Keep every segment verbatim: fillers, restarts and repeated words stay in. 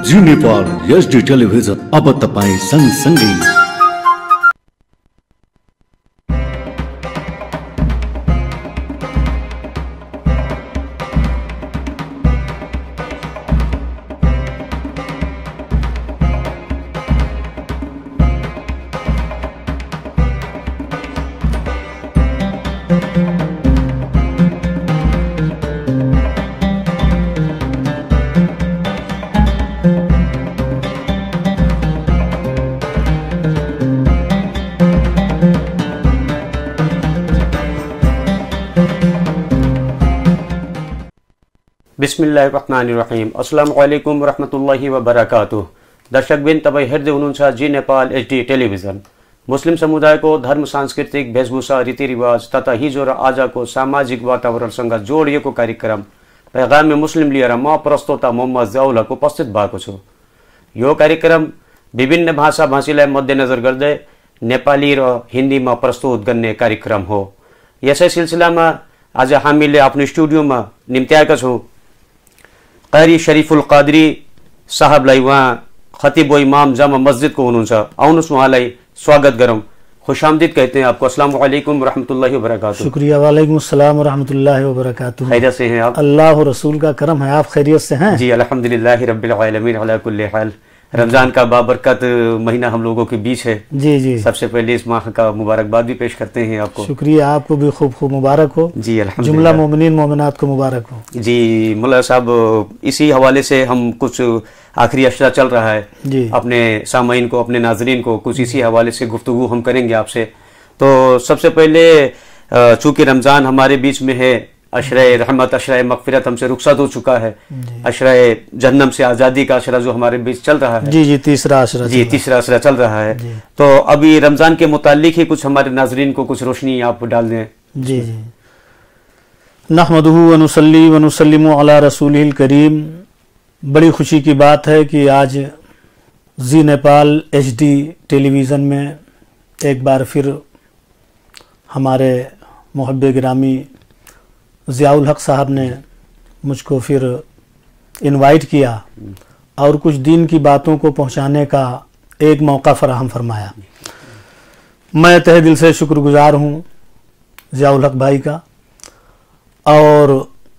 जी Nepal HD television अब तपाईं सँगसँगै। बिस्मिल्लाहिर्रहमानिर्रहीम। अस्सलामु अलैकुम वरहमतुल्लाहि वबरकातुह। दर्शकबिन तपाईं हेर्दै हुनुहुन्छ जी नेपाल एचडी टेलिभिजन। मुस्लिम समुदायको धर्म, सांस्कृतिक वेशभूषा, रीतिरिवाज तथा हिजो र आजको सामाजिक वातावरणसँग जोडिएको कार्यक्रम पैगाम मुस्लिम लिएर म प्रस्तोता मोहम्मद जियाउल हक उपस्थित भएको छु। यो कार्यक्रम विभिन्न भाषा भाषीलाई मध्यनजर गर्दै नेपाली र हिन्दीमा प्रस्तुत गर्ने कार्यक्रम हो। यसै सिलसिलामा आज हामीले आफ्नो स्टुडियोमा निम्त्याएका छौँ कारी शरीफुल कादरी साहबलाई। उहाँ खतीब व इमाम जामा मस्जिद को हुनुहुन्छ। आउनुहोस् उहाँलाई स्वागत गरौँ, खुशामदीद कहते हैं आपको। अस्सलाम वालेकुम रहमतुल्लाहि व बरकातुहू। शुक्रिया। वालेकुम अस्सलाम व रहमतुल्लाहि व बरकातुहू। खैरियत से हैं आप? अल्लाह और रसूल का करम है, आप खैरियत से हैं? जी अल्हम्दुलिल्लाहि रब्बिल आलमीन अला कुल्ली हाल। रमजान का बाबरकत महीना हम लोगों के बीच है। जी जी सबसे पहले इस माह का मुबारकबाद भी पेश करते हैं आपको। शुक्रिया, आपको भी खूब खूब मुबारक हो जी। अल्हम्दुलिल्लाह, जुमला मोमिनीन मोमिनात को मुबारक हो जी। मुल्ला साहब, इसी हवाले से हम कुछ आखिरी अशरा चल रहा है जी, अपने सामाइन को, अपने नाजरीन को कुछ इसी हवाले से गुफ्तगू हम करेंगे आपसे। तो सबसे पहले चूंकि रमज़ान हमारे बीच में है, अशराए रहमत, अशराए मगफिरत हमसे रुखसत हो चुका है। अशराए जहन्नम से आज़ादी का अशरा जो हमारे बीच चल रहा है, जी जी तीसरा अशरा जी तीसरा अशरा चल रहा है। तो अभी रमज़ान के मुताल्लिक ही कुछ हमारे नाजरीन को कुछ रोशनी आप डाल दें। जी जी नहमदुहु व नुसल्ली व नुसल्लिमु अला रसूलिल करीम। बड़ी खुशी की बात है कि आज जी नेपाल एचडी टेलीविज़न में एक बार फिर हमारे मुहब्बे गिरामी जियाउल हक साहब ने मुझको फिर इनवाइट किया और कुछ दिन की बातों को पहुंचाने का एक मौका फराहम फरमाया। मैं तहे दिल से शुक्रगुजार हूं जियाउल हक भाई का। और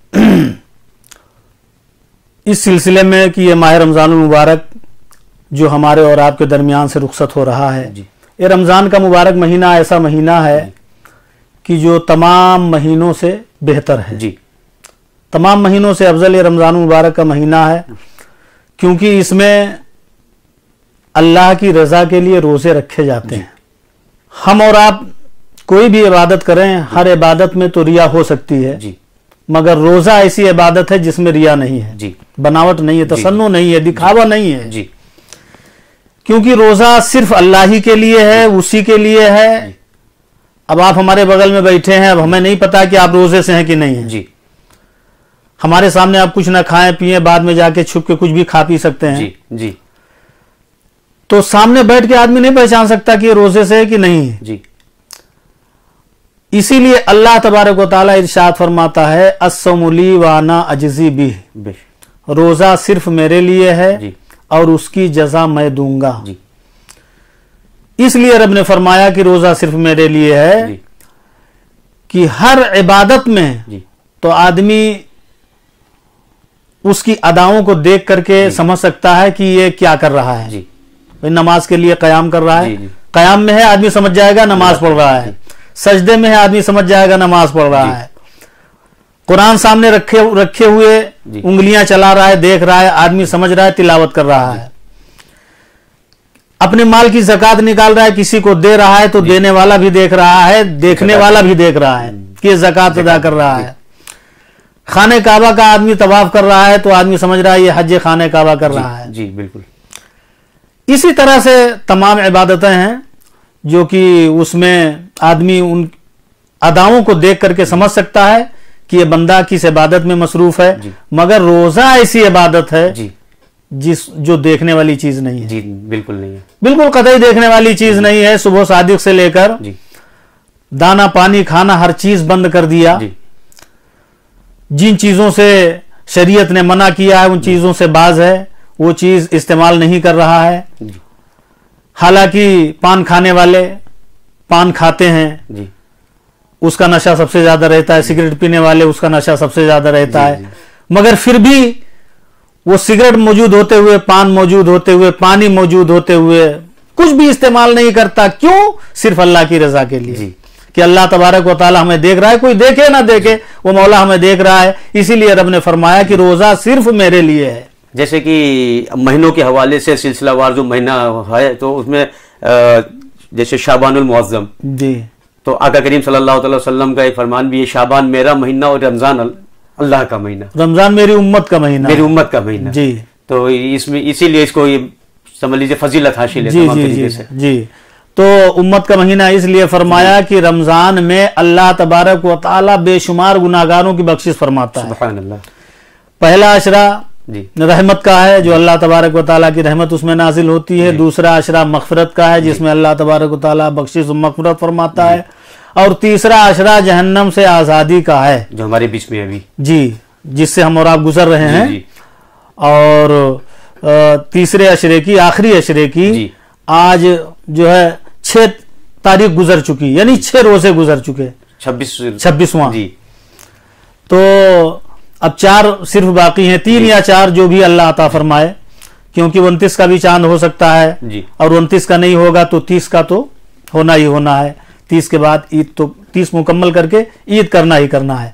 इस सिलसिले में कि ये माह रमज़ानुल मुबारक जो हमारे और आपके दरमियान से रुखसत हो रहा है, ये रमज़ान का मुबारक महीना ऐसा महीना है कि जो तमाम महीनों से बेहतर है जी। तमाम महीनों से अफजल ये रमज़ान मुबारक का महीना है, क्योंकि इसमें अल्लाह की रज़ा के लिए रोज़े रखे जाते हैं। हम और आप कोई भी इबादत करें, हर इबादत में तो रिया हो सकती है जी, मगर रोज़ा ऐसी इबादत है जिसमें रिया नहीं है जी, बनावट नहीं है, तसन्नु नहीं है, दिखावा नहीं है जी। क्योंकि रोज़ा सिर्फ अल्लाह ही के लिए है, उसी के लिए है। अब आप हमारे बगल में बैठे हैं, अब हमें नहीं पता कि आप रोजे से हैं कि नहीं हैं जी। हमारे सामने आप कुछ ना खाएं पिए, बाद में जाके छुप के कुछ भी खा पी सकते हैं जी जी। तो सामने बैठ के आदमी नहीं पहचान सकता कि ये रोजे से है कि नहीं है जी। इसीलिए अल्लाह तबारक व तआला इरशाद फरमाता है, अस्समुली वाना अजज़ी बिह, रोजा सिर्फ मेरे लिए है जी, और उसकी जजा मैं दूंगा जी। इसलिए रब ने फरमाया कि रोजा सिर्फ मेरे लिए है कि हर इबादत में तो आदमी उसकी अदाओं को देख करके समझ सकता है कि ये क्या कर रहा है। भाई नमाज के लिए कयाम कर रहा है, कयाम में है आदमी समझ जाएगा नमाज पढ़ रहा है, सजदे में है आदमी समझ जाएगा नमाज पढ़ रहा है, कुरान सामने रखे रखे हुए उंगलियां चला रहा है, देख रहा है, आदमी समझ रहा है तिलावत कर रहा है। अपने माल की ज़कात निकाल रहा है, किसी को दे रहा है तो देने वाला भी देख रहा है, देखने वाला भी देख रहा है कि ज़कात अदा कर रहा है। खाने काबा का आदमी तवाफ कर रहा है तो आदमी समझ रहा है ये हज खाने काबा कर रहा है जी। बिल्कुल इसी तरह से तमाम इबादतें हैं जो कि उसमें आदमी उन अदाओं को देख करके समझ सकता है कि ये बंदा किस इबादत में मसरूफ है। मगर रोजा ऐसी इबादत है जी, जिस जो देखने वाली चीज नहीं है जी। बिल्कुल नहीं है, बिल्कुल कतई देखने वाली चीज नहीं है। सुबह सादिक से लेकर दाना पानी खाना हर चीज बंद कर दिया। जिन चीजों से शरीयत ने मना किया है उन चीजों से बाज है, वो चीज इस्तेमाल नहीं कर रहा है। हालांकि पान खाने वाले पान खाते हैं जी, उसका नशा सबसे ज्यादा रहता है, सिगरेट पीने वाले उसका नशा सबसे ज्यादा रहता जी, है, जी। मगर फिर भी वो सिगरेट मौजूद होते हुए, पान मौजूद होते हुए, पानी मौजूद होते हुए कुछ भी इस्तेमाल नहीं करता। क्यों? सिर्फ अल्लाह की रजा के लिए, जी। कि अल्लाह तबारक व तआला हमें देख रहा है, कोई देखे ना देखे वो मौला हमें देख रहा है। इसीलिए रब ने फरमाया कि रोजा सिर्फ मेरे लिए है। जैसे कि महीनों के हवाले से सिलसिलावार जो महीना है तो उसमें अ, जैसे शाबानुल मुअज्जम, जी, तो आका करीम सल्लल्लाहु अलैहि वसल्लम का एक फरमान भी है, शाबान मेरा महीना और रमजान अल- अल्लाह का महीना, रमजान मेरी उम्मत का महीना मेरी है। उम्मत का महीना। जी तो इसमें इसीलिए इसको ये समझ लीजिए फजीलत हासिल है जी तमाम जी तरीके जी से। जी। तो उम्मत का महीना इसलिए फरमाया कि रमजान में अल्लाह तबारक व तआला बेशुमार गुनाहगारों की बख्शिश फरमाता है। सुभान अल्लाह। पहला अशरा जी रहमत का है, जो अल्लाह तबारक व तआला की रहमत उसमें नाजिल होती है। दूसरा अशरा मगफिरत का है, जिसमें अल्लाह तबारक व तआला बख्शिश और मगफिरत फरमाता है। और तीसरा अशरा जहन्नम से आज़ादी का है, जो हमारे बीच में अभी जी, जिससे हम और आप गुजर रहे जी, हैं। जी, और अ, तीसरे अशरे की, आखिरी अशरे की जी। आज जो है छह तारीख गुजर चुकी, यानी छह रोजे गुजर चुके, छब्बीस छब्बीसवां। जी तो अब चार सिर्फ बाकी हैं, तीन या चार जो भी अल्लाह अता फरमाए, क्योंकि उनतीस का भी चांद हो सकता है जी और उनतीस का नहीं होगा तो तीस का तो होना ही होना है। तीस के बाद ईद, तो तीस मुकम्मल करके ईद करना ही करना है।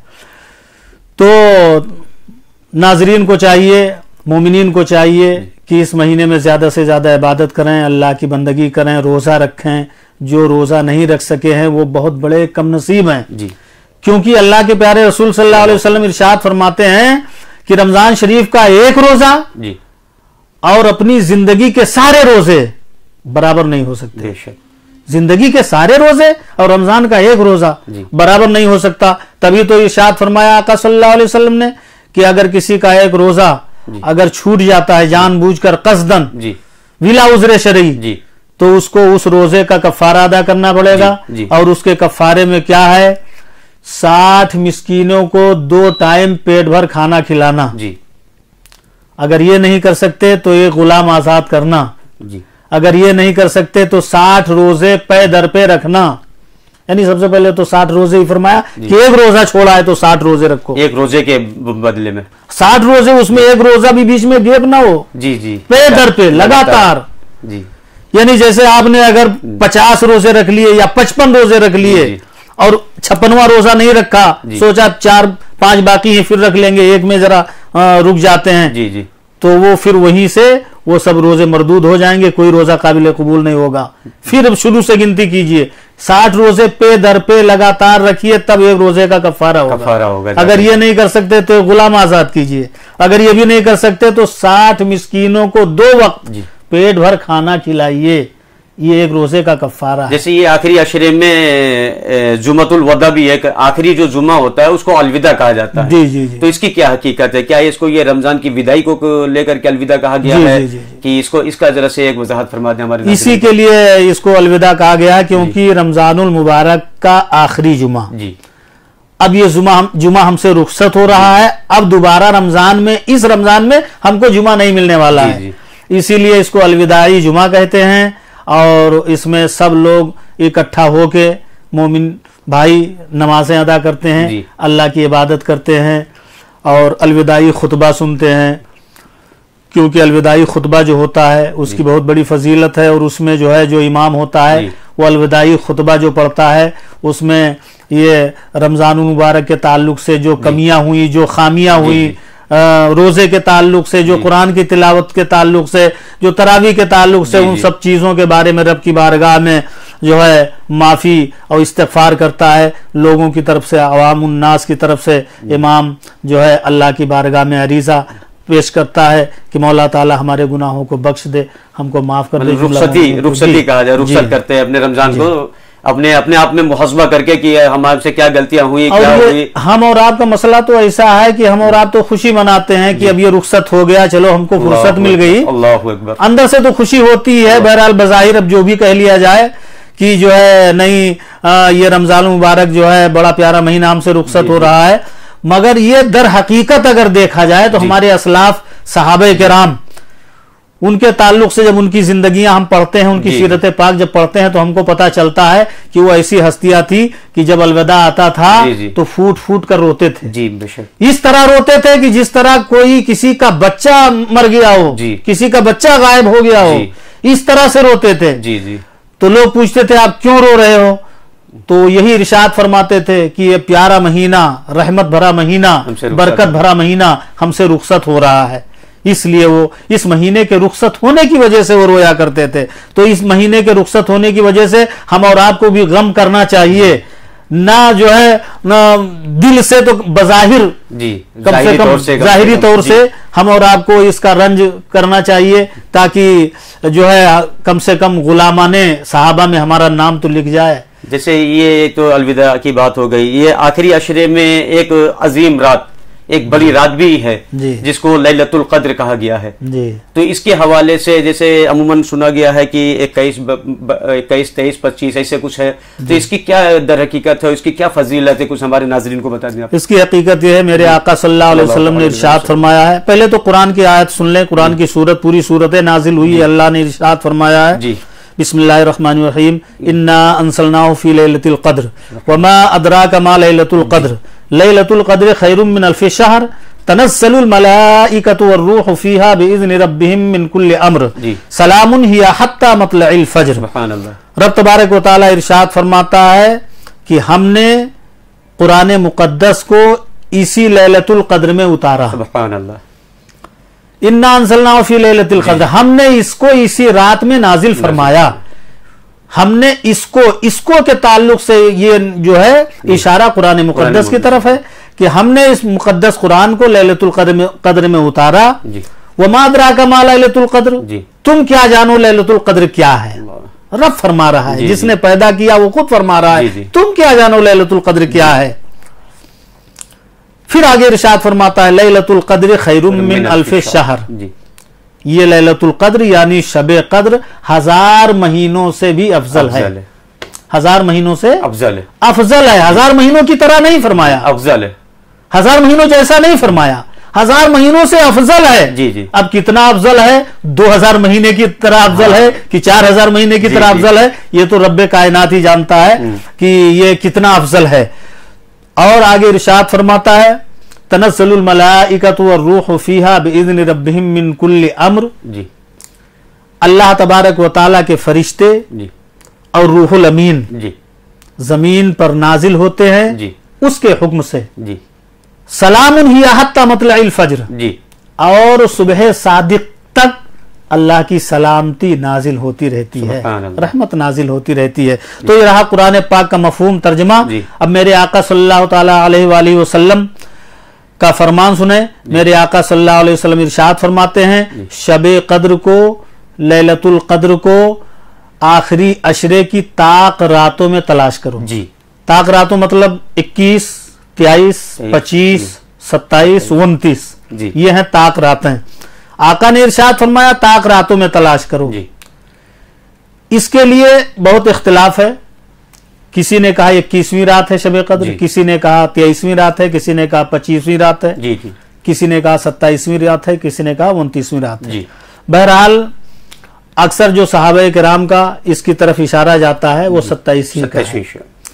तो नाजरीन को चाहिए, मोमिनीन को चाहिए कि इस महीने में ज्यादा से ज्यादा इबादत करें, अल्लाह की बंदगी करें, रोजा रखें। जो रोजा नहीं रख सके हैं वो बहुत बड़े कम नसीब हैं, जी क्योंकि अल्लाह के प्यारे रसूल सल्लल्लाहु अलैहि वसल्लम इरशाद फरमाते हैं कि रमजान शरीफ का एक रोजा जी और अपनी जिंदगी के सारे रोजे बराबर नहीं हो सकते। बेशक जिंदगी के सारे रोजे और रमजान का एक रोजा जी। बराबर नहीं हो सकता। तभी तो इरशाद फरमाया आका सल्लल्लाहु अलैहि वसल्लम ने कि अगर किसी का एक रोजा अगर छूट जाता है जानबूझकर कस्दन जी विला उज़्र शरई, जी तो उसको उस रोजे का कफारा अदा करना पड़ेगा। जी, जी। और उसके कफारे में क्या है? साठ मिस्कीनों को दो टाइम पेट भर खाना खिलाना। जी अगर ये नहीं कर सकते तो एक गुलाम आजाद करना। जी अगर ये नहीं कर सकते तो साठ रोजे पे दर पे रखना। यानी सबसे पहले तो साठ रोजे ही फरमाया कि एक रोजा छोड़ा है तो साठ रोजे रखो, एक रोजे के ब- बदले में। साठ रोजे, उसमें एक रोजा भी बीच में गैप ना हो, जी जी पे दर पे लगातार। जी यानी जैसे आपने अगर पचास रोजे रख लिए या पचपन रोजे रख लिए जी। और छप्पनवा रोजा नहीं रखा, जी। सोचा चार पांच बाकी हैं फिर रख लेंगे, एक में जरा अ, रुक जाते हैं, जी जी तो वो फिर वहीं से वो सब रोजे मरदूद हो जाएंगे, कोई रोजा काबिल कबूल नहीं होगा। फिर अब शुरू से गिनती कीजिए, साठ रोजे पे दर पे लगातार रखिए, तब एक रोजे का कफारा होगा। कफारा होगा। अगर ये नहीं कर सकते तो गुलाम आजाद कीजिए। अगर ये भी नहीं कर सकते तो साठ मिस्कीनों को दो वक्त जी। पेट भर खाना खिलाइए, ये एक रोजे का कफारा है। जैसे ये आखिरी अशरे में जुमतुल वदा भी एक आखिरी जो जुमा होता है उसको अलविदा कहा जाता है। जी जी जी तो इसकी क्या हकीकत है? क्या इसको ये रमजान की विदाई को लेकर के अलविदा कहा गया जी, है जी, जी, जी। कि इसको इसका जरा से एक वजाहत फरमा दें हमारे इसी नाज़रीन के लिए इसको अलविदा कहा गया, क्योंकि रमजानुल मुबारक का आखिरी जुमा, को? जी अब ये जुमा हम जुमा हमसे रुखसत हो रहा है। अब दोबारा रमजान में, इस रमजान में हमको जुमा नहीं मिलने वाला जी, है, इसीलिए इसको अलविदाई जुमा कहते हैं। और इसमें सब लोग इकट्ठा होके मोमिन भाई नमाजें अदा करते हैं, जी। अल्लाह की इबादत करते हैं और अलविदाई खुतबा सुनते हैं, क्योंकि अलविदाई खुतबा जो होता है उसकी बहुत बड़ी फजीलत है। और उसमें जो है जो इमाम होता है जी। वो अलविदाई खुतबा जो पढ़ता है उसमें ये रमजान मुबारक के ताल्लुक से जो कमियां हुई, जो खामियां हुई, अ, रोजे के ताल्लुक से, जो कुरान की तिलावत के ताल्लुक से, जो तरावी के ताल्लुक से, जी, उन जी। सब चीजों के बारे में रब की बारगाह में जो है माफी और इस्तिगफार करता है। लोगों की तरफ से, अवाम उन्नास की तरफ से इमाम जो है अल्लाह की बारगाह में अरीजा पेश करता है कि मौला ताला हमारे गुनाहों को बख्श दे, हमको माफ कर दे। मतलब रुखसती रुखसती कहा जाए, रुखसत करते हैं अपने रमजान को, अपने अपने आप में मुहस्बा करके कि हमारे क्या गलतियां हुई, और क्या ये हुई। हम और आपका मसला तो ऐसा है कि हम और आप तो खुशी मनाते हैं कि अब ये रुखसत हो गया, चलो हमको फुर्सत मिल गई, अल्लाह अकबर। अंदर से तो खुशी होती है। बहरहाल बज़ाहिर अब जो भी कह लिया जाए कि जो है नहीं आ, ये रमजान मुबारक जो है बड़ा प्यारा महीना हमसे रुखसत हो रहा है, मगर ये दर हकीकत अगर देखा जाए तो हमारे असलाफ सहाबे किराम उनके ताल्लुक से जब उनकी जिंदगियां हम पढ़ते हैं, उनकी सीरत पाक जब पढ़ते हैं तो हमको पता चलता है कि वो ऐसी हस्तियां थी कि जब अलविदा आता था जी जी। तो फूट फूट कर रोते थे जी बेशक, इस तरह रोते थे कि जिस तरह कोई किसी का बच्चा मर गया हो, जी। किसी का बच्चा गायब हो गया हो, इस तरह से रोते थे। जी जी। तो लोग पूछते थे आप क्यों रो रहे हो, तो यही इरशाद फरमाते थे कि ये प्यारा महीना, रहमत भरा महीना, बरकत भरा महीना हमसे रुखसत हो रहा है, इसलिए वो इस महीने के रुखसत होने की वजह से वो रोया करते थे। तो इस महीने के रुखसत होने की वजह से हम और आपको भी गम करना चाहिए, ना जो है ना दिल से तो बजाहिर जी, कम से कम जाहिरी तौर से हम और आपको इसका रंज करना चाहिए, ताकि जो है कम से कम गुलामाने सहाबा में हमारा नाम तो लिख जाए। जैसे ये एक तो अलविदा की बात हो गई, ये आखिरी अशरे में एक अजीम रात, एक बड़ी रात भी है जिसको लैलतुल कद्र कहा गया है जी। तो इसके हवाले से जैसे अमूमन सुना गया है कि इक्कीस इक्कीस तेईस पच्चीस ऐसे कुछ है, तो इसकी क्या दर हकीकत है, इसकी क्या फजीलत है, कुछ हमारे नाजरीन को बता दें आप। इसकी हकीकत यह है, मेरे आका सल्लल्लाहु अलैहि वसल्लम ने इरशाद फरमाया है। पहले तो कुरान की आयत सुन लें, कुरान की सूरत पूरी सूरत नाजिल हुई है, अल्लाह ने इरशाद फरमाया है जी, बिस्मिल्लाहिर्रहमानिर्रहीम, इन्ना अंसलनाहु फी लैलतिल क़द्र वमा अदराका मा लैलतुल क़द्र लैलतुल क़द्र खैरुम मिन अल्फि शहर तनज़्ज़लुल मलाइकतु वर्रूहु फीहा बिइज़्नि रब्बिहिम मिन कुल्लि अम्र सलामुन हिया हत्ता मतलइल फज्र। सुब्हानअल्लाह। रब तबारक व तआला इरशाद फरमाता है कि हमने कुरान मुक़द्दस को इसी लैलतुल क़द्र में उतारा। सुब्हानअल्लाह। इन्ना अंज़लनाहु फी लैलतिल क़द्र, हमने इसको इसी रात में नाजिल फरमाया। हमने इसको इसको के ताल्लुक से ये जो है इशारा कुरान मुक़द्दस की तरफ है कि हमने इस मुक़द्दस कुरान को लैलतुल क़द्र में क़द्र में उतारा। वमा अदराका मा लैलतुल क़द्र, तुम क्या जानो लैलतुल क़द्र क्या है। रब फरमा रहा है, जिसने पैदा किया वो खुद फरमा रहा है, तुम क्या जानो लैलतुल क़द्र क्या है। फिर आगे इरशाद फरमाता है लैलतुल क़द्र खैरुम मिन अल्फि शहर, ये लैलतुल क़द्र यानी शबे क़द्र हजार महीनों से भी अफजल है, हजार महीनों से अफजल है, अफजल है। हजार महीनों की तरह नहीं फरमाया, अफजल है, हजार महीनों जैसा नहीं फरमाया, हजार महीनों से अफजल है। जी जी। अब कितना अफजल है, दो हजार महीने की तरह अफजल है कि चार हजार महीने की तरह अफजल है, ये तो रब्बे कायनात ही जानता है कि ये कितना अफजल है। और आगे इरशाद फरमाता है तनज़्ज़लुल मलाइकतु वर्रूहु फीहा बिइज़्नि रब्बिहिम मिन कुल्लि अम्र, जी। अल्लाह तबारक व तआला के फरिश्ते जी और रूहुल अमीन जी जमीन पर नाजिल होते हैं जी उसके हुक्म से जी। सलामुन हिया हत्ता मतलइल फज्र जी, और सुबह सादिक तक अल्लाह की सलामती नाजिल होती रहती है, रहमत नाजिल होती रहती है। तो ये रहा कुरान पाक का मफहूम तर्जमा। अब मेरे आका सल्लल्लाहु तआला अलैहि वसल्लम का फरमान सुने। मेरे आका सल्लल्लाहु अलैहि वसल्लम इरशाद फरमाते हैं शबे कद्र को, लैलतुल कद्र को आखिरी अशरे की ताक रातों में तलाश करो जी। ताक रातों मतलब इक्कीस, तेईस, पच्चीस, सत्ताईस, उनतीस, ये हैं ताक रातें। आका ने इरशाद फरमाया ताक रातों में तलाश करो जी। इसके लिए बहुत इख्तिलाफ है, किसी ने कहा इक्कीसवीं रात है शबे कद्र, किसी ने कहा तेईसवीं रात है, किसी ने कहा पच्चीसवीं रात है जी जी, किसी ने कहा सत्ताईसवीं रात है, किसी ने कहा उनतीसवीं रात है। बहरहाल अक्सर जो सहाबा किराम का इसकी तरफ इशारा जाता है वो सत्ताईसवीं का है।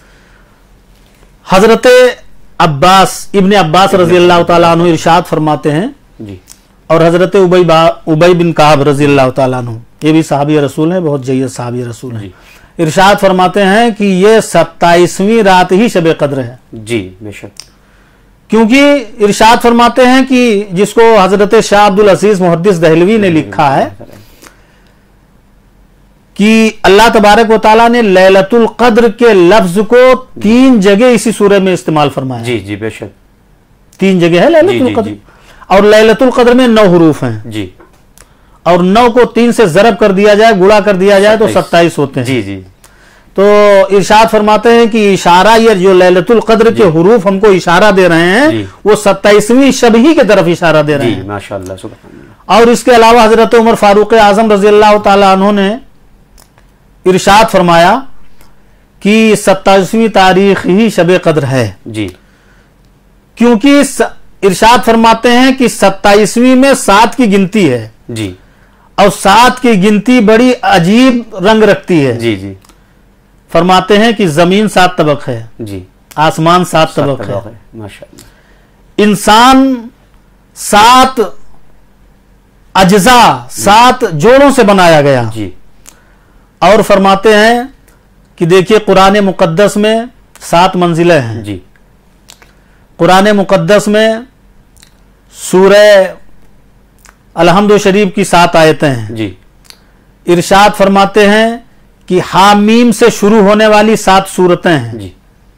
हजरत अब्बास इब्ने अब्बास रजी अल्लाह तआला अन्हु इरशाद फरमाते हैं जी, और हजरत उबई उबई बिन काब रजी अल्लाह तआला अन्हु, ये भी सहाबी रसूल हैं, बहुत जय्यद सहाबी रसूल हैं, इरशाद फरमाते हैं कि ये सत्ताईसवीं रात ही शबे कद्र है जी बेशक। क्योंकि इरशाद फरमाते हैं कि जिसको हजरत शाह अब्दुल अजीज मुहद्दिस दहलवी ने लिखा है कि अल्लाह तबारक व तआला ने लैलतुल कद्र के लफ्ज को तीन जगह इसी सूरह में इस्तेमाल फरमाया जी जी बेशक। तीन जगह है लैलतुल कद्र, और लैलतुल कद्र में नौ हरूफ हैं जी, और नौ को तीन से जरब कर दिया जाए, गुणा कर दिया जाए तो सत्ताईस होते हैं जी जी। तो इरशाद फरमाते हैं कि इशारा, ये जो लैलतुल कद्र के हुरूफ हमको इशारा दे रहे हैं वो सत्ताईसवीं शब ही की तरफ इशारा दे रहे हैं माशाअल्लाह सुभान। और इसके अलावा हजरत उमर फारूक आजम रजी अल्लाह तआला अन्हु ने इरशाद फरमाया कि सत्ताईसवीं तारीख ही शबे कद्र है जी। क्योंकि इरशाद फरमाते हैं कि सत्ताईसवीं में सात की गिनती है जी, और सात की गिनती बड़ी अजीब रंग रखती है। जी जी। फरमाते हैं कि जमीन सात तबक है जी, आसमान सात, सात तबक है, है। माशाअल्लाह। इंसान सात अज्जा सात जोड़ों से बनाया गया। जी। और फरमाते हैं कि देखिए कुरान मुकद्दस में सात मंजिलें हैं। जी। कुरान मुकद्दस में सूरह अलहम्द शरीफ की सात आयतें हैं। जी। इरशाद फरमाते हैं कि हामीम से शुरू होने वाली सात सूरतें हैं। जी।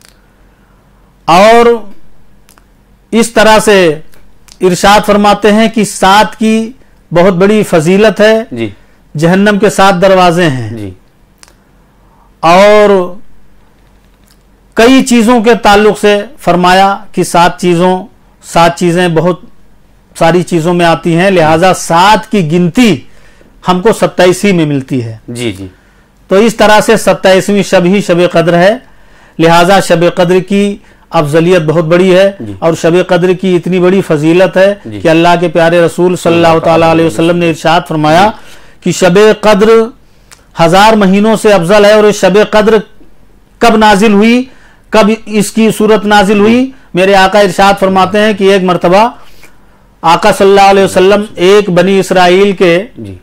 और इस तरह से इरशाद फरमाते हैं कि सात की बहुत बड़ी फजीलत है। जी। जहन्नम के सात दरवाजे हैं। जी। और कई चीजों के ताल्लुक से फरमाया कि सात चीजों सात चीजें बहुत सारी चीजों में आती हैं, लिहाजा सात की गिनती हमको सत्ताईसवीं में मिलती है। जी जी। तो इस तरह से सत्ताईसवीं शब ही शब कद्र है, लिहाजा शब कद्र की अफजलियत बहुत बड़ी है और शब कद्र की इतनी बड़ी फजीलत है कि अल्लाह के प्यारे रसूल सल्लल्लाहु ताला अलैहि वसल्लम ने इरशाद फरमाया कि शब कद्र हजार महीनों से अफजल है। और शब कद्र कब नाजिल हुई, कब इसकी सूरत नाजिल हुई? मेरे आका इरशाद फरमाते हैं कि एक मर्तबा आका सल्लल्लाहु अलैहि वसल्लम एक बनी इसराइल के जी।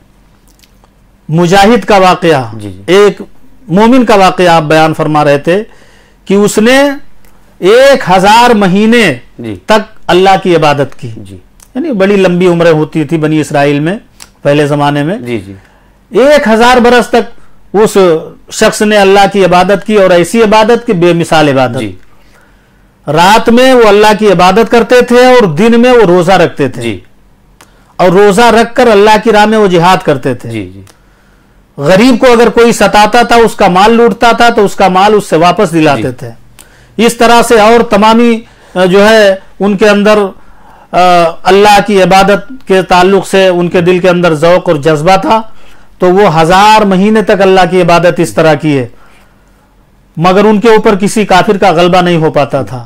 मुजाहिद का वाकया, एक मोमिन का वाकया आप बयान फरमा रहे थे कि उसने एक हजार महीने तक अल्लाह की इबादत की। यानी बड़ी लंबी उम्रें होती थी बनी इसराइल में पहले जमाने में। जी जी। एक हजार बरस तक उस शख्स ने अल्लाह की इबादत की, और ऐसी इबादत की बेमिसाल इबादत। रात में वो अल्लाह की इबादत करते थे और दिन में वो रोजा रखते थे। जी। और रोजा रखकर अल्लाह की राह में वो जिहाद करते थे। जी जी। गरीब को अगर कोई सताता था, उसका माल लूटता था, तो उसका माल उससे वापस दिलाते थे। इस तरह से और तमामी जो है उनके अंदर अल्लाह की इबादत के ताल्लुक से उनके दिल के अंदर ज़ौक़ और जज्बा था। तो वो हजार महीने तक अल्लाह की इबादत इस तरह की है, मगर उनके ऊपर किसी काफिर का गलबा नहीं हो पाता था।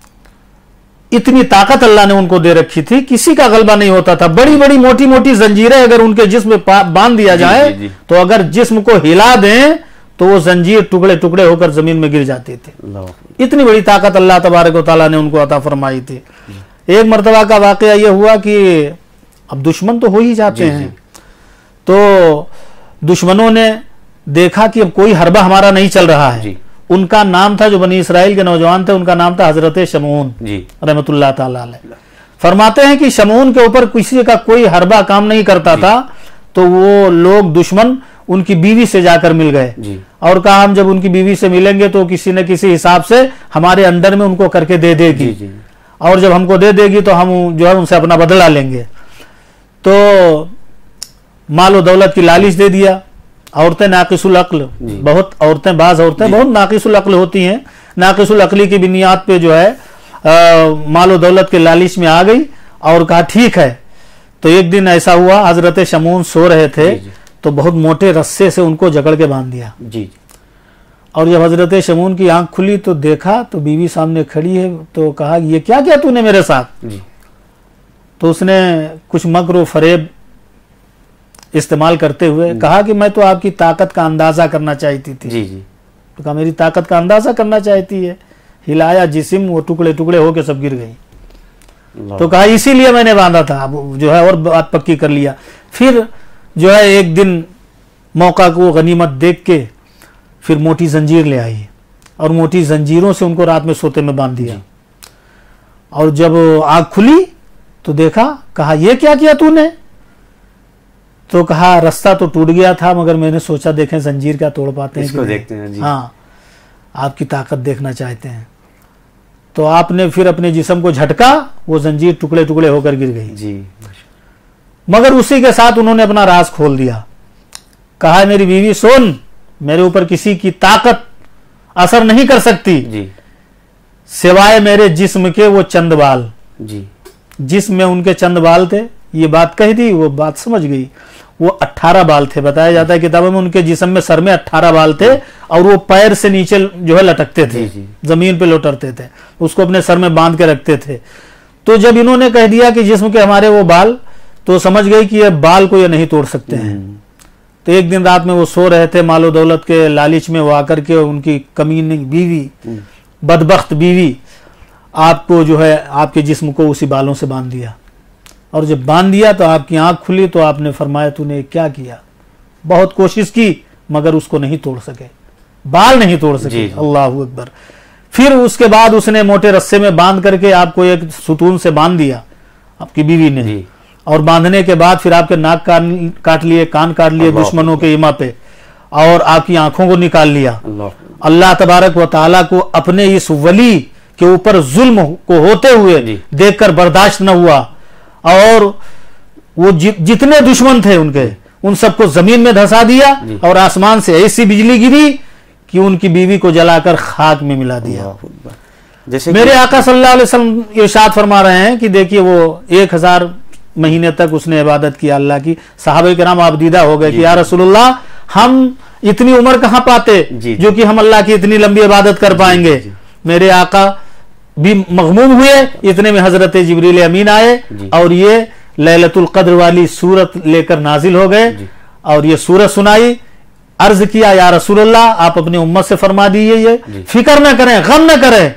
इतनी ताकत अल्लाह ने उनको दे रखी थी, किसी का गलबा नहीं होता था। बड़ी बड़ी मोटी मोटी जंजीरें अगर उनके जिस्म में बांध दिया जाए जी, जी, जी। तो अगर जिस्म को हिला दें तो वो जंजीर टुकड़े टुकड़े होकर जमीन में गिर जाती थी। इतनी बड़ी ताकत अल्लाह तबारक व तआला ने उनको अता फरमाई थी। एक मर्तबा का वाकया यह हुआ कि अब दुश्मन तो हो ही जाते हैं, तो दुश्मनों ने देखा कि अब कोई हरबा हमारा नहीं चल रहा है। उनका नाम था, जो बनी इसराइल के नौजवान थे, उनका नाम था हजरत शमून रहमतुल्लाह ताला अलैह। फरमाते हैं कि शमून के ऊपर किसी का कोई हरबा काम नहीं करता था। तो वो लोग दुश्मन उनकी बीवी से जाकर मिल गए और कहा हम जब उनकी बीवी से मिलेंगे तो किसी न किसी हिसाब से हमारे अंडर में उनको करके दे देगी, जी, जी। और जब हमको दे देगी तो हम जो है उनसे अपना बदला लेंगे। तो मालो दौलत की लालच दे दिया। औरतें नाकिसुल अक्ल, बहुत औरतें बाज औरतें बहुत नाकिसुल अक्ल होती हैं। नाकिसुल अक्ली की बुनियाद पे जो है आ, मालो दौलत के लालच में आ गई और कहा ठीक है। तो एक दिन ऐसा हुआ, हजरत शमून सो रहे थे, जी, जी। तो बहुत मोटे रस्से से उनको जकड़ के बांध दिया। जी। और जब हजरत शमून की आंख खुली तो देखा तो बीवी सामने खड़ी है। तो कहा ये क्या किया तूने मेरे साथ? जी। तो उसने कुछ मक्र फरेब इस्तेमाल करते हुए कहा कि मैं तो आपकी ताकत का अंदाजा करना चाहती थी। जी जी। तो कहा मेरी ताकत का अंदाजा करना चाहती है? हिलाया जिस्म, वो टुकड़े टुकड़े होके सब गिर गई। तो कहा इसीलिए मैंने बांधा था, अब जो है और बात पक्की कर लिया। फिर जो है एक दिन मौका को गनीमत देख के फिर मोटी जंजीर ले आई और मोटी जंजीरों से उनको रात में सोते में बांध दिया। और जब आग खुली तो देखा, कहा ये क्या किया तूने? तो कहा रास्ता तो टूट गया था, मगर मैंने सोचा देखें जंजीर क्या तोड़ पाते हैं, इसको देखते हैं जी। हाँ, आपकी ताकत देखना चाहते हैं। तो आपने फिर अपने जिस्म को झटका, वो जंजीर टुकड़े टुकड़े होकर गिर गई जी। मगर उसी के साथ उन्होंने अपना राज खोल दिया। कहा मेरी बीवी सुन, मेरे ऊपर किसी की ताकत असर नहीं कर सकती जी, सिवाय मेरे जिस्म के वो चंद बाल जी। जिस्म में उनके चंद बाल थे, ये बात कह दी, वो बात समझ गई। वो अट्ठारह बाल थे, बताया जाता है किताबों में उनके जिस्म में सर में अट्ठारह बाल थे और वो पैर से नीचे जो है लटकते थे, जमीन पे लौटते थे, उसको अपने सर में बांध के रखते थे। तो जब इन्होंने कह दिया कि जिस्म के हमारे वो बाल, तो समझ गई कि ये बाल को ये नहीं तोड़ सकते हैं। तो एक दिन रात में वो सो रहे थे, मालो दौलत के लालच में वो आकर के उनकी कमीनी बीवी, बदबख्त बीवी, आपको जो है आपके जिस्म को उसी बालों से बांध दिया। और जब बांध दिया तो आपकी आंख खुली तो आपने फरमाया तूने क्या किया? बहुत कोशिश की मगर उसको नहीं तोड़ सके, बाल नहीं तोड़ सके। अल्लाह अकबर। फिर उसके बाद उसने मोटे रस्से में बांध करके आपको एक सुतून से बांध दिया आपकी बीवी ने, और बांधने के बाद फिर आपके नाक काट लिए, कान काट लिए दुश्मनों के इमा पे, और आपकी आंखों को निकाल लिया। अल्लाह तबारक व तआला को अपने इस वली के ऊपर जुल्म को होते हुए देखकर बर्दाश्त न हुआ, और वो जि, जितने दुश्मन थे उनके उन सबको जमीन में धंसा दिया, और आसमान से ऐसी बिजली गिरी कि उनकी बीवी को जलाकर खाक में मिला दिया। जैसे मेरे आका सल्लल्लाहु अलैहि वसल्लम इरशाद फरमा रहे हैं कि देखिए वो एक हजार महीने तक उसने इबादत किया अल्लाह की। सहाबे किराम आबदीदा हो गए कि या रसूलुल्लाह, हम इतनी उम्र कहां पाते जो कि हम अल्लाह की इतनी लंबी इबादत कर पाएंगे। मेरे आका भी मगमूम हुए, इतने में हजरत जिब्रील अमीन आए और ये लैलतुल कद्र वाली सूरत लेकर नाजिल हो गए, और ये सूरत सुनाई। अर्ज किया या रसूलुल्लाह, आप अपनी उम्मत से फरमा दीजिए ये फिक्र न करें, गम न करें।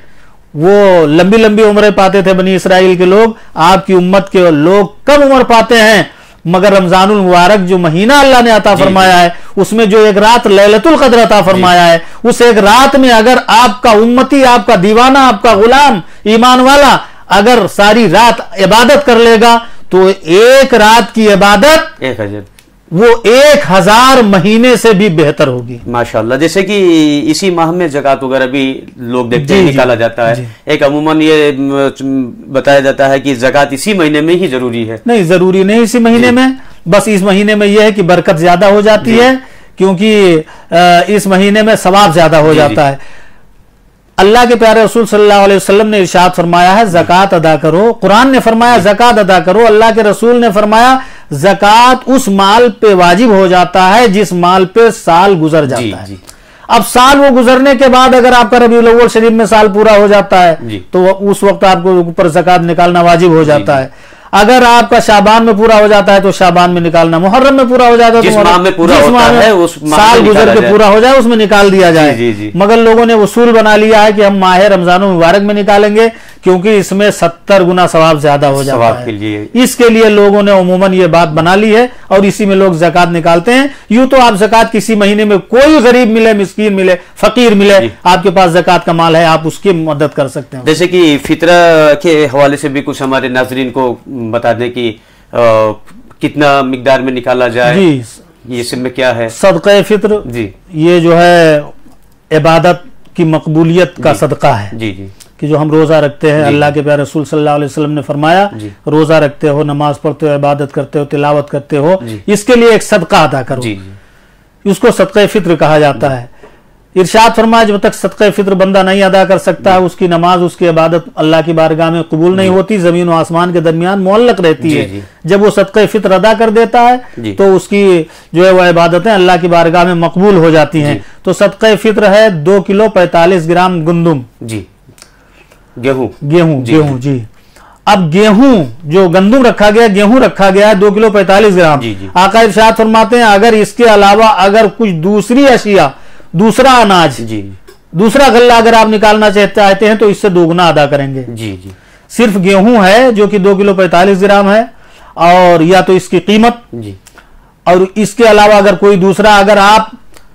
वो लंबी लंबी उम्रें पाते थे बनी इसराइल के लोग, आपकी उम्मत के लोग कम उम्र पाते हैं, मगर रमजानुल मुबारक जो महीना अल्लाह ने अता फरमाया है, उसमें जो एक रात लैलतुल कद्र अता फरमाया है, उस एक रात में अगर आपका उम्मती, आपका दीवाना, आपका गुलाम, ईमान वाला अगर सारी रात इबादत कर लेगा तो एक रात की इबादत एक हजार वो एक हजार महीने से भी बेहतर होगी माशाल्लाह। जैसे कि इसी माह में ज़कात वगैरह भी लोग देखते हैं निकाला जाता है। एक अमूमन ये बताया जाता है कि ज़कात इसी महीने में ही जरूरी है। नहीं, जरूरी नहीं इसी महीने में, बस इस महीने में यह है कि बरकत ज्यादा हो जाती है, क्योंकि इस महीने में सवाब ज्यादा हो जाता है। अल्लाह के प्यारे रसूल सल्लल्लाहु अलैहि वसल्लम ने इरशाद फरमाया है ज़कात अदा करो। कुरान ने फरमाया ज़कात अदा करो। अल्लाह के रसूल ने फरमाया ज़कात उस माल पे वाजिब हो जाता है जिस माल पे साल गुजर जाता जी, है जी। अब साल वो गुजरने के बाद अगर आपका रबीउल अव्वल शरीफ में साल पूरा हो जाता है तो उस वक्त आपको ऊपर ज़कात निकालना वाजिब हो जाता है। अगर आपका शाबान में पूरा हो जाता है तो शाबान में निकालना, मुहर्रम में पूरा हो जाता है तो माह में पूरा होता है उस साल गुजर के पूरा हो जाए उसमें निकाल दिया जाए। जी, जी। मगर लोगों ने उसूल बना लिया है कि हम माह रमजान मुबारक में निकालेंगे क्योंकि इसमें सत्तर गुना सवाब ज्यादा हो जाता है। इसके लिए लोगों ने उमूमन ये बात बना ली है और इसी में लोग ज़कात निकालते हैं। यूं तो आप ज़कात किसी महीने में कोई गरीब मिले, मिस्कीन मिले, फकीर मिले, आपके पास ज़कात का माल है, आप उसकी मदद कर सकते हैं। जैसे कि फितरा के हवाले से भी कुछ हमारे नाज़रीन को बता दें कि आ, कितना मिकदार में निकाला जाए जी, ये इसमें क्या है? सदक़े फित्र जी, ये जो है इबादत की मकबूलियत का सदका है जी जी कि जो हम रोजा रखते हैं। अल्लाह के प्यारे रसूल सल्लल्लाहु अलैहि वसल्लम ने फरमाया रोजा रखते हो, नमाज पढ़ते हो, इबादत करते हो, तिलावत करते हो, इसके लिए एक सदका अदा करो जी, जी। उसको सदक़े फित्र कहा जाता है। इरशाद फरमाया जब तक सदक़े फित्र बंदा नहीं अदा कर सकता है उसकी नमाज, उसकी इबादत अल्लाह की बारगाह में कबूल नहीं होती, जमीन और आसमान के दरमियान मुअल्लक रहती है। जब वो सदक़े फित्र अदा कर देता है तो उसकी जो है वह इबादतें अल्लाह की बारगाह में मकबूल हो जाती हैं। तो सदक़े फित्र है दो किलो पैंतालीस ग्राम गुंदुम जी, गेहूं गेहूं गेहूं जी। अब गेहूं जो गंदुम रखा गया, गेहूं रखा गया है दो किलो पैंतालीस ग्राम। आका इरशाद फरमाते हैं अगर इसके अलावा अगर कुछ दूसरी अशिया, दूसरा अनाज जी, दूसरा गल्ला अगर आप निकालना चाहते हैं तो इससे दोगुना अदा करेंगे जी जी। सिर्फ गेहूं है जो कि दो किलो पैंतालीस ग्राम है और या तो इसकी कीमत जी, और इसके अलावा अगर कोई दूसरा, अगर आप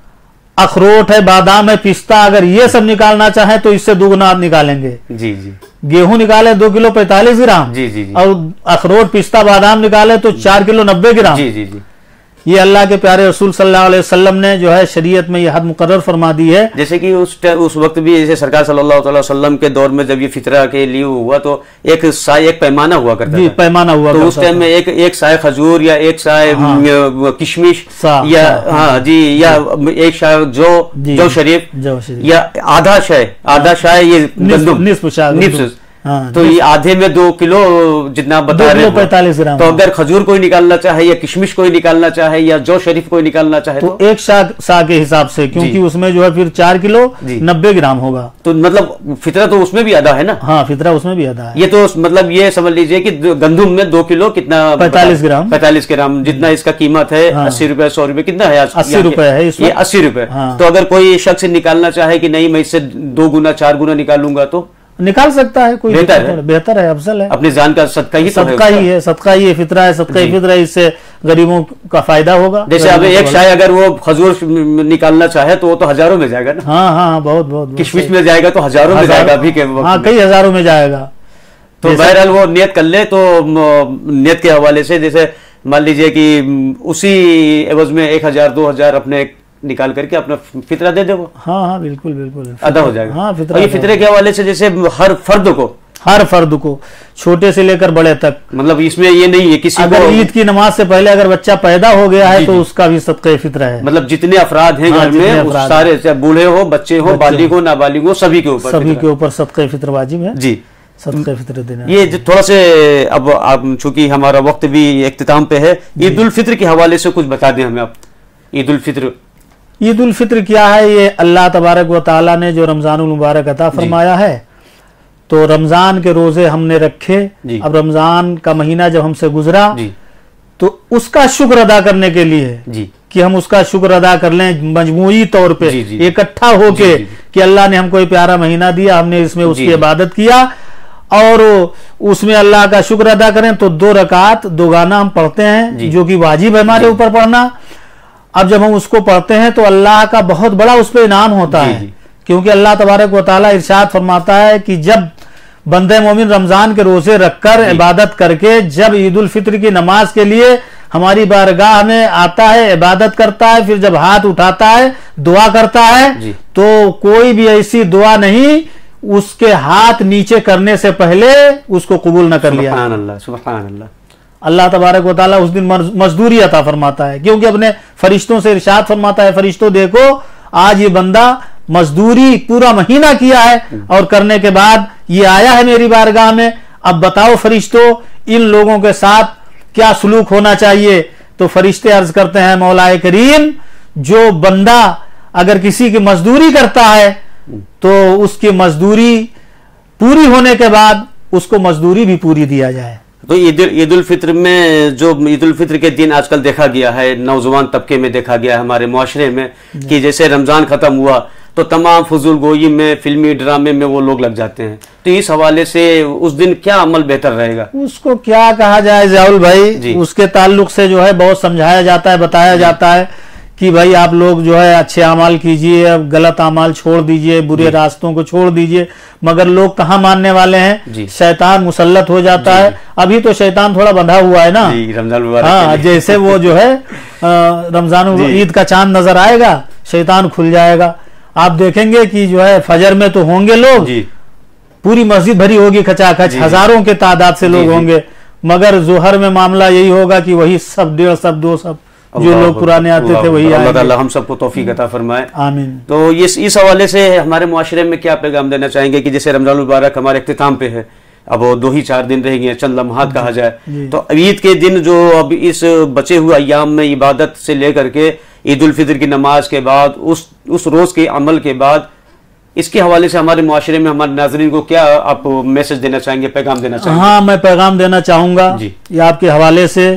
अखरोट है, बादाम है, पिस्ता, अगर ये सब निकालना चाहें तो इससे दोगुना निकालेंगे जी जी। गेहूं निकाले दो किलो पैंतालीस ग्राम जी जी, और अखरोट, पिस्ता, बादाम निकाले तो चार किलो नब्बे ग्राम जी जी जी। ये अल्लाह के प्यारे रसूल सल्लल्लाहु अलैहि वसल्लम ने जो है शरीयत में ये हद मुकर्रर फरमा दी है। जैसे कि उस उस वक्त भी जैसे सरकार सल्लल्लाहु अलैहि वसल्लम के दौर में जब ये फितरा के लिए हुआ तो एक साय, एक पैमाना हुआ करता था, पैमाना हुआ तो उस टाइम में एक एक साय खजूर या एक साय हाँ, किशमिश या हाँ जी, या एक साय जो जो शरीफ या आधा शाय, आधा शाय ये निस्फ हाँ, तो ये आधे में दो किलो जितना बता दो रहे किलो हो। पैंतालीस ग्राम। तो अगर खजूर कोई निकालना चाहे या किशमिश कोई निकालना चाहे या जौ शरीफ कोई निकालना चाहे तो तो एक सा सा के हिसाब से, क्योंकि उसमें जो है फिर चार किलो जी। नब्बे ग्राम होगा। तो मतलब फितरा तो उसमें भी अदा है ना। हाँ, फितरा उसमें भी अदा है। ये तो मतलब ये समझ लीजिए कि गंदुम में दो किलो कितना पैंतालीस ग्राम पैंतालीस ग्राम जितना इसका कीमत है। हाँ। अस्सी रुपए सौ रुपए कितना है आज? अस्सी रुपए है इस ये वक्त। अस्सी रुपए। हाँ। तो अगर कोई शख्स निकालना चाहे कि नहीं मैं इससे दो गुना चार गुना निकालूंगा तो निकाल सकता है, कोई बेहतर दिक्कत है। नहीं, बेहतर है, अफजल है। अपनी जान का सदका ही तो है सदका उसका। ही है, सदका ही है, फितरा है, सदका ही फितरा है, इससे गरीबों का फायदा होगा। जैसे अब गरीबों एक को शाय अगर वो खजूर निकालना चाहे तो वो तो हजारों में जाएगा ना। हाँ हाँ, बहुत बहुत बहुत किशमिश सही। में जाएगा तो हजारों में हजारों- जाएगा अभी के वक्त हाँ, में। कई हजारों में जाएगा। तो जैसे- बहरहाल वो नियत कर ले तो म, नियत के हवाले से जैसे मान लीजिए कि म, उसी एवज में एक हजार दो हजार अपने निकाल करके अपना फितरा दे दे वो हाँ हाँ, बिल्कुल बिल्कुल अदा हो जाएगा। हाँ, और फितरा ये अदा फितरे के हवाले से जैसे हर फर्द को हर फर्द को, छोटे से लेकर बड़े तक। मतलब इसमें ये नहीं है किसी अगर को ईद की नमाज से पहले अगर बच्चा पैदा हो गया है जी, तो जी। उसका भी सदका फितरा है। मतलब जितने अफराद हैं हाँ, घर जितने में उस अफराद सारे चाहे बूढ़े हो बच्चे हो बच्चे बालिग हो नाबालिग हो सभी के ऊपर सभी फितरा। के ऊपर सदका फितर वाजिब है। जी सदका फितर देना। ये जो थोड़ा से अब आप चूंकि हमारा वक्त भी इख्तिताम पे है, ईद उल फित्र के हवाले से कुछ बता दें हमें आप। ईद उल फित्र ईद उल फित्र क्या है? ये अल्लाह तबारक व ताला ने जो रमजानुल मुबारक अता फरमाया है, तो रमजान के रोजे हमने रखे। जी। अब रमजान का महीना जब हमसे गुजरा जी तो उसका शुक्र अदा करने के लिए जी कि हम उसका शुक्र अदा कर लें मजमूई तौर पे, जी, जी। इकट्ठा होके जी, जी, जी। कि अल्लाह ने हमको ये प्यारा महीना दिया, हमने इसमें उसकी जी। इबादत किया और उसमें अल्लाह का शुक्र अदा करें, तो दो रकात दो गाना हम पढ़ते जी। हैं जो कि वाजिब है हमारे ऊपर पढ़ना। अब जब हम उसको पढ़ते हैं तो अल्लाह का बहुत बड़ा उस पर इनाम होता जी, है, जी। क्योंकि अल्लाह तबारक व ताला इरशाद फरमाता है कि जब बंदे मोमिन रमजान के रोजे रखकर इबादत करके जब ईद उल फित्र की नमाज के लिए हमारी बारगाह में आता है, इबादत करता है, फिर जब हाथ उठाता है दुआ करता है, जी। तो कोई भी ऐसी दुआ नहीं उसके हाथ नीचे करने से पहले उसको कबूल न कर लिया। सुभान अल्लाह सुभान अल्लाह। अल्लाह तबारक व ताला उस दिन मज- मजदूरी अता फरमाता है, क्योंकि अपने फरिश्तों से इरशाद फरमाता है, फरिश्तों देखो आज ये बंदा मजदूरी पूरा महीना किया है और करने के बाद ये आया है मेरी बारगाह में। अब बताओ फरिश्तों इन लोगों के साथ क्या सलूक होना चाहिए? तो फरिश्ते अर्ज करते हैं मौलाए करीम, जो बंदा अगर किसी की मजदूरी करता है तो उसकी मजदूरी पूरी होने के बाद उसको मजदूरी भी पूरी दिया जाए। तो ईद ईद उल फित्र में जो ईद उल फित्र के दिन आजकल देखा गया है, नौजवान तबके में देखा गया है हमारे मुआशरे में कि जैसे रमजान खत्म हुआ तो तमाम फजूल गोई में फिल्मी ड्रामे में वो लोग लग जाते हैं। तो इस हवाले से उस दिन क्या अमल बेहतर रहेगा? उसको क्या कहा जाए जाउल भाई, जी। उसके ताल्लुक से जो है बहुत समझाया जाता है, बताया जाता है कि भाई आप लोग जो है अच्छे अमाल कीजिए, अब गलत अमाल छोड़ दीजिए, बुरे रास्तों को छोड़ दीजिए, मगर लोग कहाँ मानने वाले हैं? जी। शैतान मुसल्लत हो जाता है। अभी तो शैतान थोड़ा बंधा हुआ है ना। जी, रमजान मुबारक हाँ, के लिए। जैसे वो जो है रमजान जी। ईद का चांद नजर आएगा शैतान खुल जाएगा। आप देखेंगे कि जो है फजर में तो होंगे लोग, जी पूरी मस्जिद भरी होगी खचाखच, जी। हजारों के तादाद से जी, लोग जी। होंगे, मगर जोहर में मामला यही होगा कि वही सब डेढ़ सब दो सब जो अल्लाह लोग पुराने आते थे वही अल्लाह आएंगे। ताला हम सबको तौफीक अता फरमाए। आमीन। तो इस इस हवाले से हमारे मुआशरे में क्या पैगाम देना चाहेंगे कि जैसे रमजान मुबारक हमारे इख्तिताम पे है, अब वो दो ही चार दिन रहेंगे, चंद लम्हात कहा जाए, तो ईद के दिन जो अब इस बचे हुए अय्याम में इबादत से लेकर के ईद उल फित्र की नमाज के बाद उस उस रोज के अमल के बाद इसके हवाले से हमारे मुआशरे में हमारे नाज़रीन को क्या आप मैसेज देना चाहेंगे, पैगाम देना चाहेंगे? हाँ, मैं पैगाम देना चाहूंगा जी। ये आपके हवाले से,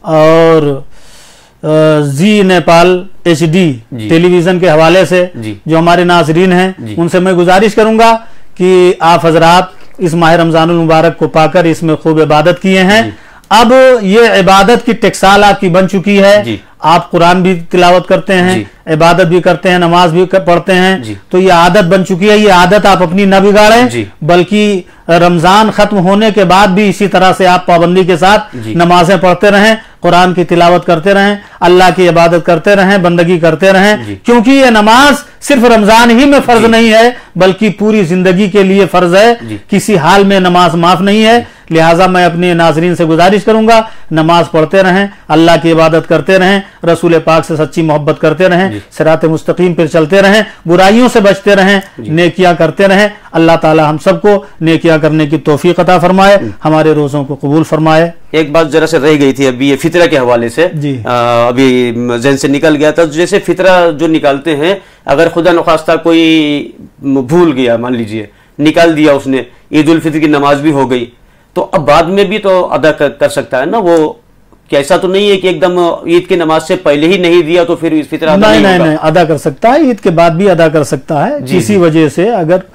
और अ, G Nepal H D G. Television के हवाले से जी। जो हमारे नाजरीन हैं जी। उनसे मैं गुजारिश करूंगा कि आप हजरात इस माह रमजानुल मुबारक को पाकर इसमें खूब इबादत किए हैं। अब ये इबादत की टेक्साल आपकी बन चुकी है। जी। आप कुरान भी तिलावत करते हैं, जी। इबादत भी करते हैं, नमाज भी कर- पढ़ते हैं, जी। तो ये आदत बन चुकी है। ये आदत आप अपनी न जी। बिगाड़ें, बल्कि रमजान खत्म होने के बाद भी इसी तरह से आप पाबंदी के साथ जी। नमाजें पढ़ते रहें, कुरान की तिलावत करते रहें, अल्लाह की इबादत करते रहें, बंदगी करते रहें, जी। क्योंकि ये नमाज सिर्फ रमजान ही में फर्ज नहीं है बल्कि पूरी जिंदगी के लिए फर्ज है। किसी हाल में नमाज माफ नहीं है। लिहाजा मैं अपने नाजरीन से गुजारिश करूंगा, नमाज पढ़ते रहें, अल्लाह की इबादत करते रहें, रसूल पाक से सच्ची मोहब्बत करते रहें, सिरात मुस्तकीम पर चलते रहें, बुराइयों से बचते रहें, नेकियां करते रहें। अल्लाह ताला हम सबको नेकियां करने की तौफीक अता फरमाए, हमारे रोज़ों को कबूल फरमाए। एक बात जरा से रह गई थी अभी, ये फितरा के हवाले से जी। आ, अभी जहन से निकल गया था। जैसे फितरा जो निकालते हैं, अगर खुदा नखास्ता कोई भूल गया, मान लीजिए निकाल दिया उसने, ईद उल फितर की नमाज भी हो गई, तो अब बाद में भी तो अदा कर, कर सकता है ना वो? कैसा तो नहीं है कि एकदम ईद की नमाज से पहले ही नहीं दिया तो फिर फितरा नहीं नहीं, नहीं अदा कर सकता है, ईद के बाद भी अदा कर सकता है। किसी वजह से अगर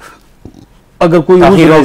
अगर कोई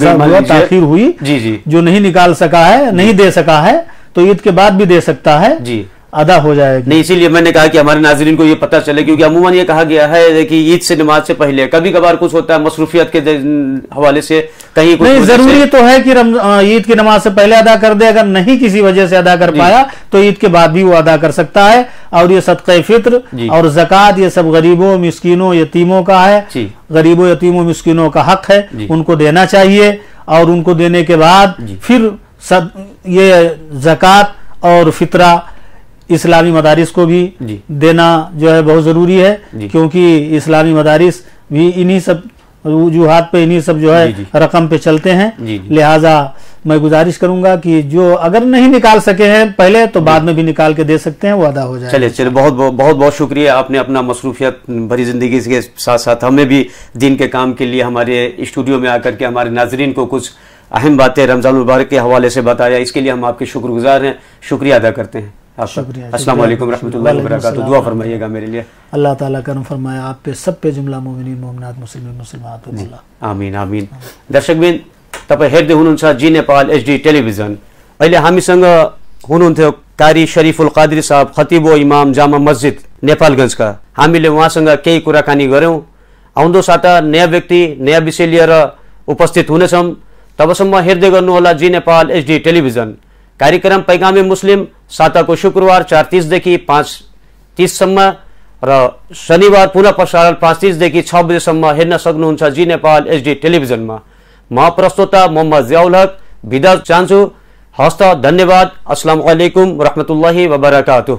ताखीर हुई जी जी जो नहीं निकाल सका है, नहीं दे सका है, तो ईद के बाद भी दे सकता है जी, अदा हो जाएगी। नहीं, इसीलिए मैंने कहा कि हमारे नाज़रीन को ये पता चले, क्योंकि अमूमन ये कहा गया है कि ईद से नमाज से पहले कभी कभार कुछ होता है मसरूफियत के हवाले से, कहीं कुछ नहीं, जरूरी तो है कि ईद की नमाज से पहले अदा कर दे। अगर नहीं किसी वजह से अदा कर पाया तो ईद के बाद भी वो अदा कर सकता है। और ये सदक़े फित्र और ज़कात ये सब गरीबों, मिस्कीनों, यतीमों का है, गरीबों, यतीमों, मिस्कीनों का हक है, उनको देना चाहिए। और उनको देने के बाद फिर सद ये ज़कात और फितरा इस्लामी मदारिस को भी देना जो है बहुत जरूरी है, क्योंकि इस्लामी मदारिस भी इन्हीं सब वजूहात पे, इन्हीं सब जो है जी जी। रकम पे चलते हैं। लिहाजा मैं गुजारिश करूंगा कि जो अगर नहीं निकाल सके हैं पहले तो बाद में भी निकाल के दे सकते हैं, वो अदा हो जाए। चलिए चलिए, बहुत बहुत बहुत शुक्रिया, आपने अपना मसरूफियत भरी जिंदगी के साथ साथ हमें भी दिन के काम के लिए हमारे स्टूडियो में आकर के हमारे नाजरीन को कुछ अहम बातें रमजान मुबारक के हवाले से बताया। इसके लिए हम आपके शुक्रगुजार हैं, शुक्रिया अदा करते हैं। अस्सलाम वालेकुम रहमतुल्लाहि व बरकातुहू। दुआ फरमाइएगा मेरे लिए। अल्लाह ताला करम फरमाए आप पे, सब पे, जुमला मोमिनीन मोमिनात मुस्लिमीन मुस्लिमात। आमीन आमीन। दर्शकबिन, तपाईँ हेर्दै हुनुहुन्छ जी नेपाल एचडी टेलिभिजन। अहिले हामीसँग हुनुहुन्थ्यो कारी शरीफुल कादरी साहब, खतिब व इमाम जामा मस्जिद नेपालगञ्जका। हामीले उहाँसँग केही कुराकानी गऱ्यौँ। आउँदो साता नयाँ व्यक्ति, नयाँ विषय लिएर उपस्थित हुनेछौँ। तबसम्म हेर्दै गर्नुहोला जी नेपाल एचडी टेलिभिजन। कार्यक्रम पैगामे मुस्लिम साताको शुक्रबार चार तीसदेखि पाँच तीससम्म र शनिबार पुनः प्रसारण पाँच तीसदेखि छ बजेसम्म हेर्न सक्नुहुन्छ जी नेपाल एचडी टेलिभिजनमा। म प्रस्तोता मोहम्मद जियाउल हक बिदा चाहन्छु। हस्त, धन्यवाद। अस्सलाम वालेकुम रहमतुल्लाहि व बरकातुहू।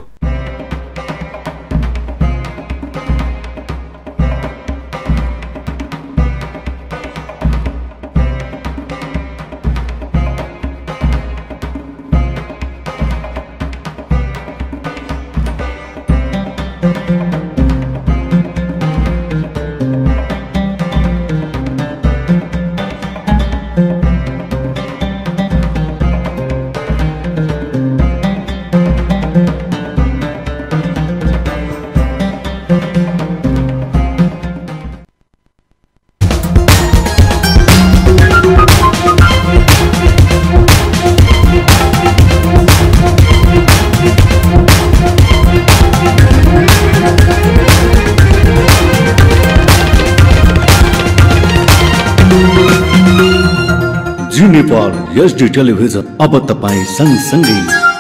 जी नेपाल एचडी टेलिभिजन अब तपाईं सँगसँगै